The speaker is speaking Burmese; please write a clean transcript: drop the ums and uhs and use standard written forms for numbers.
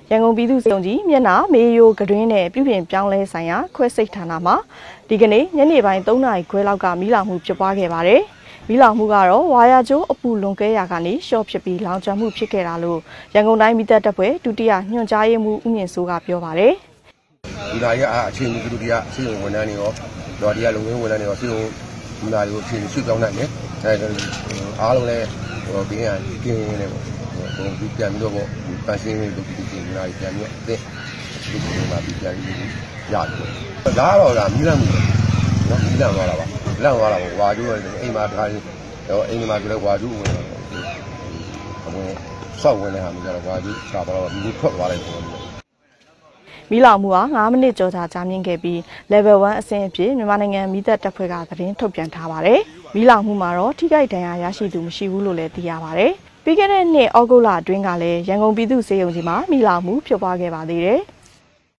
ရန်ကုန်ပြည်သူ့စေုံကြီးမျက်နှာမေယိုကတွင်းနဲ့ပြုပြင်ပြောင်းလဲဆိုင်ရာခွဲစိတ်ဌာနမှာဒီကနေ့ညနေပိုင်း3 နာရီခွဲလောက်ကမီးလောင်မှုဖြစ်ပွားခဲ့ပါတယ်။မီးလောင်မှုကတော့ဝါယာကျိုးအပူလွန်ကဲရာကနေရှော့ဖြစ်ပြီးလောင်ကျွမ်းမှုဖြစ်ခဲ့တာလို့ရန်ကုန်တိုင်းမီးတပ်တပ်ဖွဲ့ဒုတိယညွှန်ကြားရေးမှူးဦးမြင့်စိုးကပြောပါတယ်။ဒီသားရအချင်းဒုတိယစီရင်ဝန်ထမ်းတွေရောတော်တရားလုံငန်းဝန်ထမ်းတွေရောစီရင်ဒီသားတွေကိုအချင်းဆွပြောင်းနိုင်တယ်။အားလုံးလည်းဘေးရန်ကင်းနေပေါ့။ဒီပြန်ပြီးတော့ပန်းစင်းလေးတို့ဒီဒီသားတွေပြန်ပြီးအသက်ဒီလိုမှပြန်ပြီးရတယ်။ဒါတော့မီးလန့်မှုနော်မီးလန့်သွားတာပါ။လန့်သွားတာပေါ့ဝါကျိုးအိမ်မှာထားရင်အိမ်မှာဆိုလည်းဝါကျိုးဝင်ဆောက်ဝင်နေတာမျိုးကြတော့ဝါကျိုးချပါတော့ဒီလိုထွက်သွားလိုက်တယ်မီးလောင်မှုဟာ9 မိနစ်ကျော်ကြာမြင့်ခဲ့ပြီး level 1အဆင့်အဖြစ်မြန်မာနိုင်ငံမီးတပ်တပ်ဖွဲ့ကသတင်းထုတ်ပြန်ထားပါတယ်။မီးလောင်မှုမှာတော့ထိခိုက်ဒဏ်ရာရရှိသူမရှိဘူးလို့လည်းသိရပါတယ်။ပြီးခဲ့တဲ့နှစ်ဩဂုတ်လအတွင်းကလည်းရန်ကုန်ပြည်သူ့စေယုံကြီးမှာမီးလောင်မှုဖြစ်ပွားခဲ့ပါသေးတယ်။